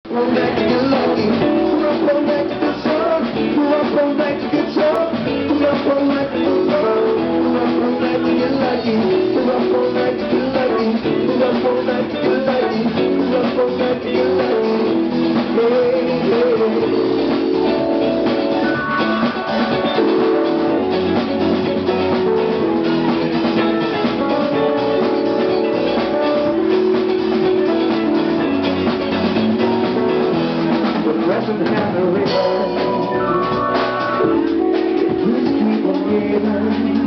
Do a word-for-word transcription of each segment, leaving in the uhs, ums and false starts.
From back to get lucky. Pull up from back to the sun. Pull up from back to get drunk. Pull up from back to the sun. Pull up from back to get lucky. Pull up from back to get lucky. Pull up from back to get lucky. Pull up from back to get lucky. Hey, hey. Doesn't have a river. Please keep on giving.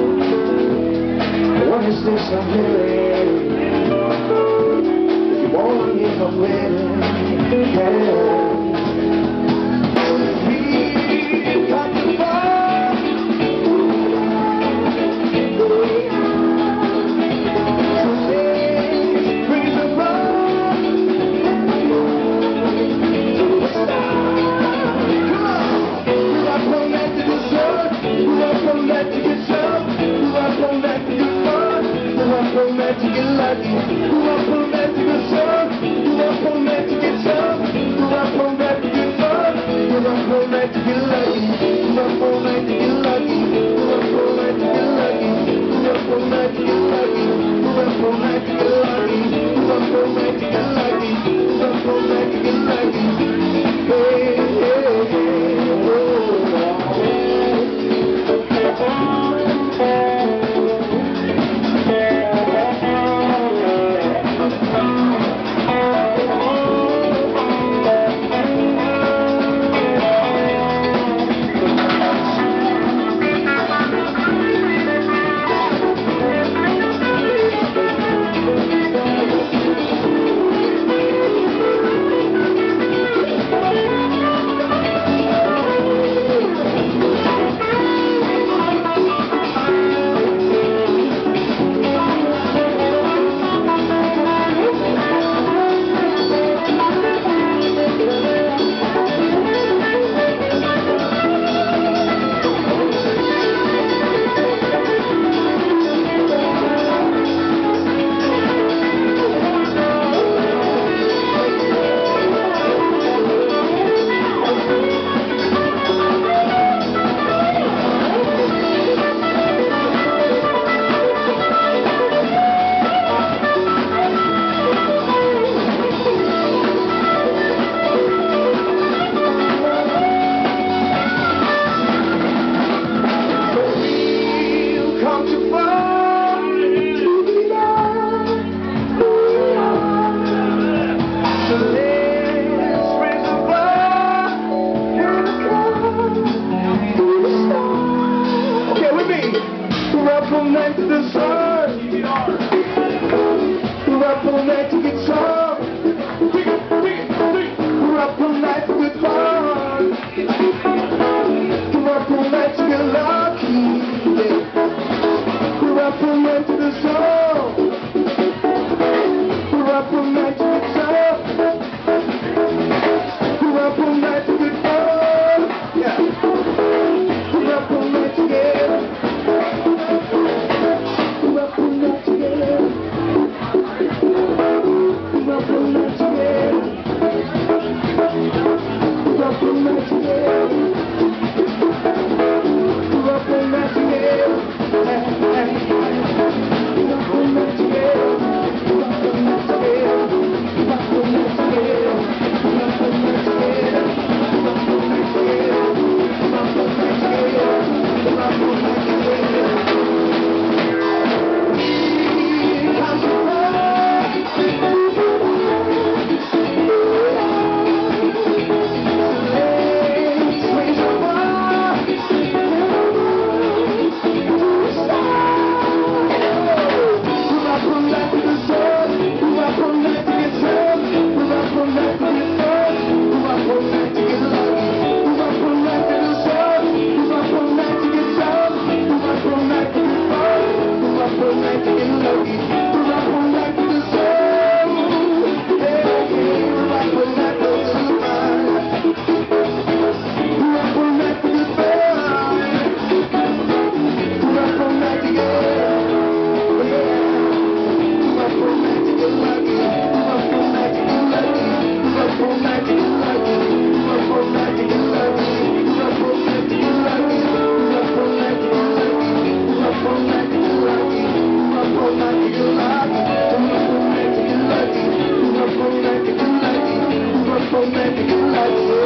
What is this I'm hearing? If you wanna give I'm winning. Yeah. From back to get lucky, who up from back to get some, who up from back to get some, who up from back to get fun, who up from back to get lucky, who up from back to get lucky, who up from back to get lucky, who up from back to get lucky, who up from back to get lucky, who up from back to get lucky, who up from back to get lucky, hey, hey, hey, oh, oh. romantic and lucky. You are romantic and lucky. You are romantic and lucky. You are romantic and lucky. You are romantic and lucky. You are romantic and lucky. You are romantic and lucky. You are romantic and lucky. You are romantic and lucky.